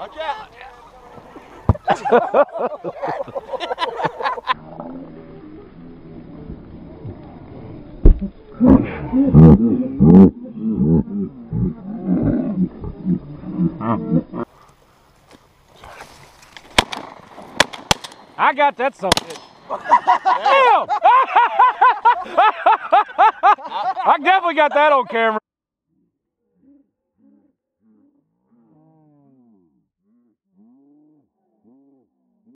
Watch out. I got that son of a bitch. Damn! I definitely got that on camera.